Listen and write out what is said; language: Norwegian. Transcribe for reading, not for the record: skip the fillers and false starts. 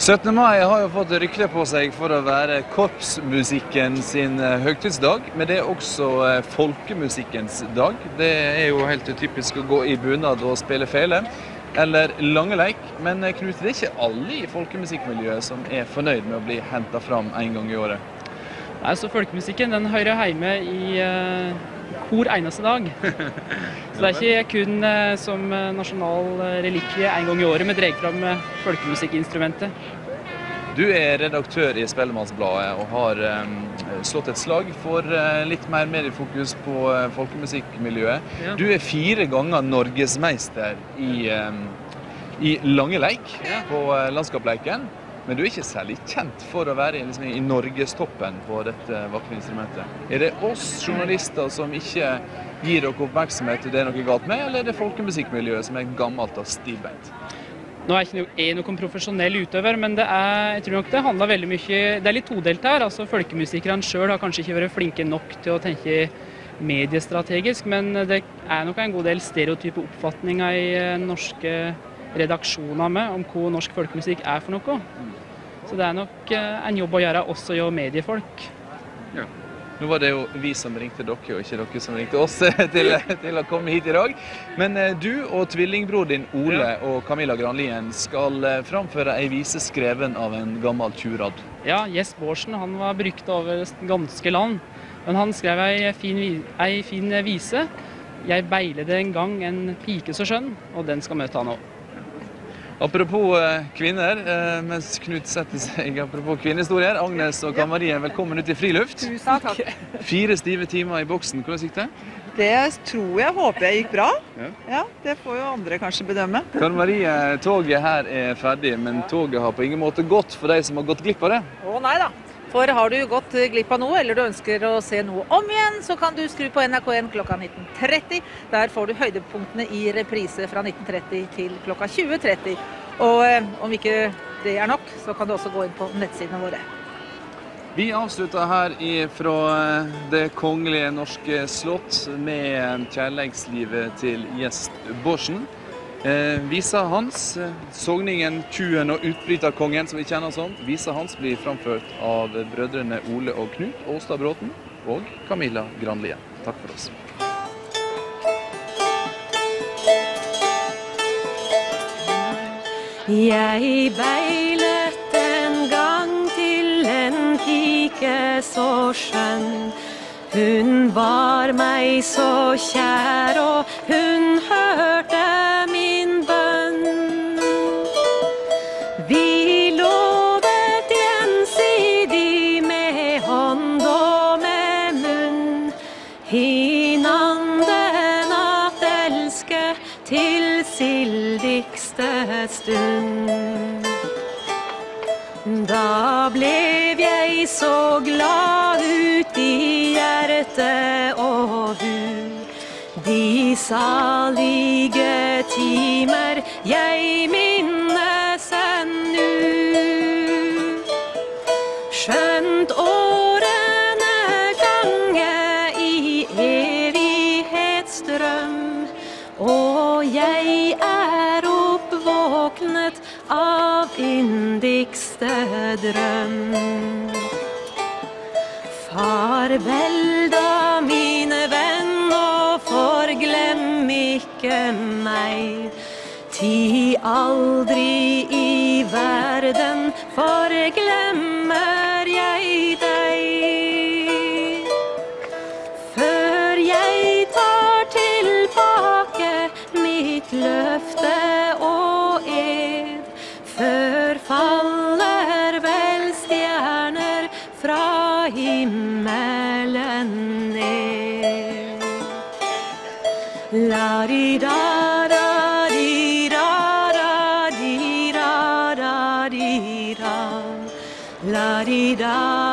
17. mai har jo fått rykte på seg for å være korpsmusikken sin høgtidsdag, men det er også folkemusikkens dag. Det er jo helt typisk å gå i bunad og spille fele, eller langeleik. Men Knut, det er ikke alle i folkemusikkmiljøet som er fornøyd med å bli hentet fram en gang i året. Nei, så folkemusikken den hører hjemme i kor eneste dag. Så det er ikke kun som nasjonal relikvie en gang i året vi drar fram folkemusikkinstrumentet. Du er redaktør i Spellemannsbladet og har slått et slag for litt mer mediefokus på folkemusikkmiljøet. Ja. Du er 4 ganger norgesmeister i langeleik på landskapsleiken. Men du er ikke særlig kjent for å være i norgestoppen på dette vakre instrumentet. Er det oss journalister som ikke gir dere oppmerksomhet til det er noe galt med, eller er det folkemusikkmiljøet som er gammelt og stivbeint? Nå er jeg ikke noen profesjonell utøver, men jeg tror nok det handler veldig mye. Det er litt todelt her. Altså, folkemusikerne selv har kanskje ikke vært flinke nok til å tenke mediestrategisk, men det er nok en god del stereotype oppfatninger i norske redaksjoner med om hva norsk folkemusikk er for noe. Så det er nok en jobb å gjøre også jo mediefolk. Ja. Nå var det jo vi som ringte dere, og ikke dere som ringte oss til å komme hit i dag. Men du og tvillingbror din Ole og Camilla Granlien skal framføre en vise skreven av en gammel tjurad. Ja, Jes Bårdsen, han var brukt over ganske land. Men han skrev en fin vise. Jeg beilede en gang en pike så skjønn, og den skal vi ta nå. Apropos kvinner, mens Knut setter seg, apropos kvinnehistorier, Agnes og Karin, velkommen ut i friluft. Tusen takk. 4 stive timer i boksen, hvordan gikk det? Det håper jeg gikk bra. Ja, det får jo andre kanskje bedømme. Karin, toget her er ferdig, men toget har på ingen måte gått for de som har gått glipp av det. Å nei da. For har du gått glipp av noe, eller du ønsker å se noe om igjen, så kan du skru på NRK1 klokka 19.30. Der får du høydepunktene i reprise fra 19.30 til klokka 20.30. Og om ikke det er nok, så kan du også gå inn på nettsidene våre. Vi avslutter her fra det kongelige norske slott med kjærleikslivet til Jes Bårdsen. Visa hans, sogningen, tjuen og utbryterkongen som vi kjenner som, visa hans blir framført av brødrene Ole og Knut Åstad Bråten og Camilla Granlien. Takk for oss. Jeg beilet en gang til en pike så skjønn. Hun var meg så kjær, og hun hørte min bønn. Vi lovet gjensidig med hånd og med munn, hinanden at elske til sildigste stund. Da blev jeg så glad ut i hjerte og hu, de salige timer jeg minnes ennu. Skjønt årene gange i evighetsdrøm, og jeg er oppvåknet av yndigste drøm. Farvel da, mine venn, og forglem ikke meg. Ti aldri i verden forglemmer jeg deg. Før jeg tar tilbake mitt løfte og ed, før faller vel stjerner fra himmelen ned. La-di-da-da-di-da-da-di-da-da-di-da, la-di-da.